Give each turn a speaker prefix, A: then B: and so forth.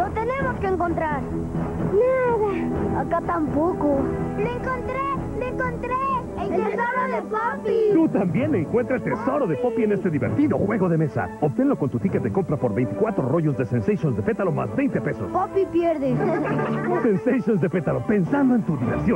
A: Lo tenemos que encontrar. Nada. Acá tampoco. ¡Lo encontré! ¡Lo encontré! ¡El tesoro de Poppy!
B: Tú también encuentra el tesoro de Poppy en este divertido juego de mesa. Obténlo con tu ticket de compra por 24 rollos de Sensations de pétalo más 20 pesos.
A: Poppy pierde.
B: Sensations de pétalo, pensando en tu diversión.